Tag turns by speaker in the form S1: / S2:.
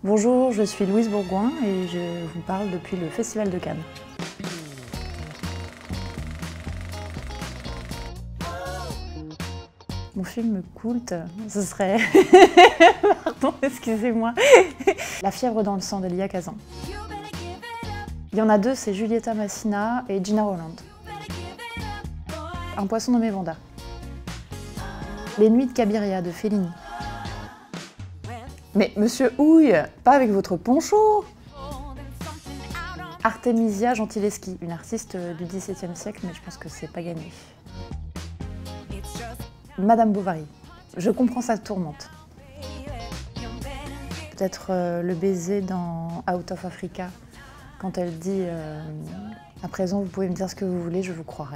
S1: Bonjour, je suis Louise Bourgoin et je vous parle depuis le Festival de Cannes. Mon film culte, ce serait... Pardon, excusez-moi. La fièvre dans le sang d'Elia Kazan. Il y en a deux, c'est Giulietta Massina et Gina Rowland. Un poisson nommé Vanda. Les nuits de Cabiria de Fellini. Mais monsieur Houille, pas avec votre poncho! Artemisia Gentileschi, une artiste du XVIIe siècle, mais je pense que c'est pas gagné. Madame Bovary, je comprends sa tourmente. Peut-être le baiser dans Out of Africa, quand elle dit « À présent, vous pouvez me dire ce que vous voulez, je vous croirai ».